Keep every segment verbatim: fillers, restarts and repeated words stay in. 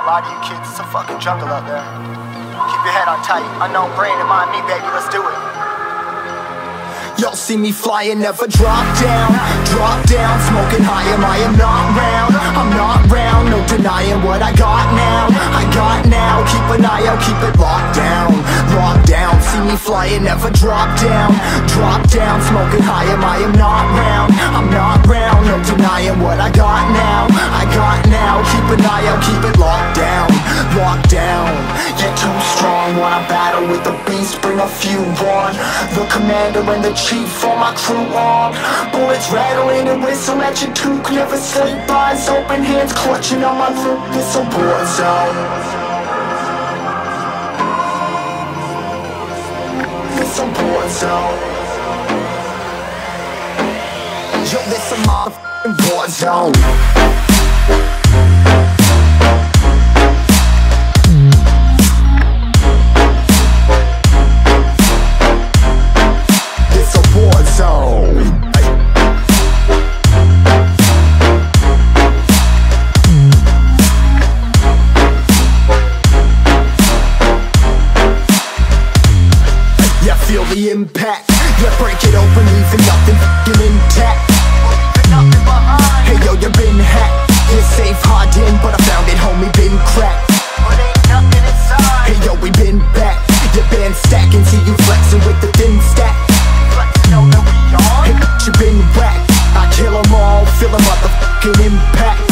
won't lie to you kids, it's a fucking jungle out there. Keep your head on tight, unknown brain and mind me, baby, let's do it. Y'all see me flying, never drop down. Drop down, smoking high, am I am not round. I'm not round, no denying what I got now. I got now, keep an eye out, keep it locked down. Locked down, see me flying, never drop down. Drop down, smoking high, am I am not round. I'm not round, no denying what I got now. I got now, keep an eye out, keep it locked down. Locked down, you're too strong. Wanna battle with the beast, bring a few on. The commander and the chief on my crew on. Bullets rattling and whistle at your toque. Never sleep, eyes open, hands clutching on my loop. It's a war zone. It's a war zone. Yo, this a motherfucking war zone. Feel the impact, yeah, break it open, leaving nothing f***ing intact. Hey yo, you been hacked, you're safe, hard in, but I found it, homie, been cracked. Hey yo, we been back, your band stacking, see you flexing with the thin stack. Hey, you been whacked, I kill them all, feel the motherfucking impact.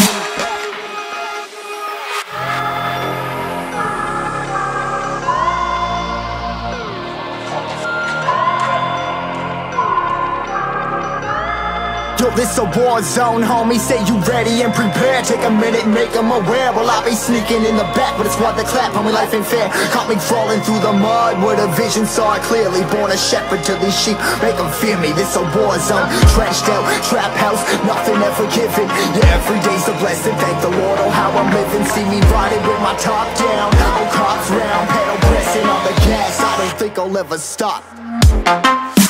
Yo, this a war zone, homie, say you ready and prepared. Take a minute, make them aware. Well, I be sneaking in the back, but it's what the clap, homie, life ain't fair. Caught me crawling through the mud, where the vision saw it clearly. Born a shepherd to these sheep, make them fear me. This a war zone, trashed out, trap house, nothing ever given. Yeah, every day's a blessing, thank the Lord, oh how I'm living. See me riding with my top down, oh cops round, pedal pressing on the gas. I don't think I'll ever stop.